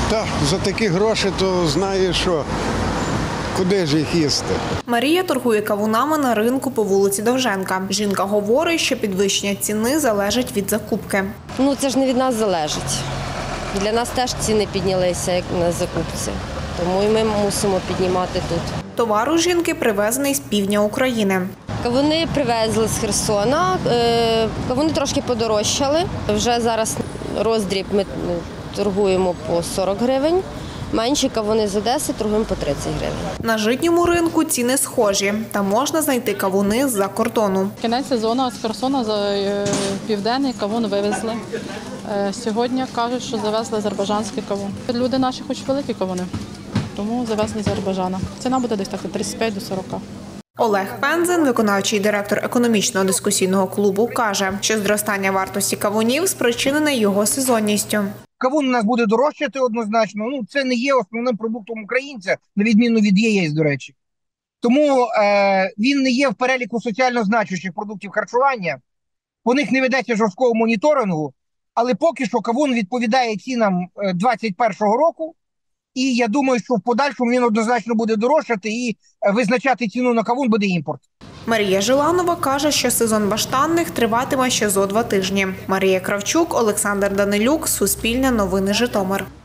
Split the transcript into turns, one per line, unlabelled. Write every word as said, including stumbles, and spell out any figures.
Так, за такі гроші, то знаєш, що куди ж їх їсти.
Марія торгує кавунами на ринку по вулиці Довженка. Жінка говорить, що підвищення ціни залежить від закупки.
Ну, це ж не від нас залежить. Для нас теж ціни піднялися, як на закупці. Тому і ми мусимо піднімати тут.
Товар у жінки привезений з півдня України.
Кавуни привезли з Херсона, кавуни трошки подорожчали. Вже зараз роздріб ми торгуємо по сорок гривень. Менші кавуни з Одеси торгуємо по тридцять гривень.
На житньому ринку ціни схожі, та можна знайти кавуни з-за кордону.
Кінець сезону з Херсона за південний кавун вивезли. Сьогодні кажуть, що завезли азербайджанський кавун. Люди наші хочуть великі кавуни, тому завезли з Азербайджану. Ціна буде десь так від тридцять п'ять до сорока.
Олег Пензен, виконавчий директор економічного дискусійного клубу, каже, що зростання вартості кавунів спричинене його сезонністю.
Кавун у нас буде дорожчати однозначно. Ну, це не є основним продуктом українця, на відміну від яєць, до речі. Тому е, він не є в переліку соціально значущих продуктів харчування. По них не ведеться жорсткого моніторингу. Але поки що кавун відповідає цінам двадцять першого року. І я думаю, що в подальшому він однозначно буде дорожчати і визначати ціну на кавун буде імпорт.
Марія Жиланова каже, що сезон баштанних триватиме ще зо два тижні. Марія Кравчук, Олександр Данилюк, Суспільне новини, Житомир.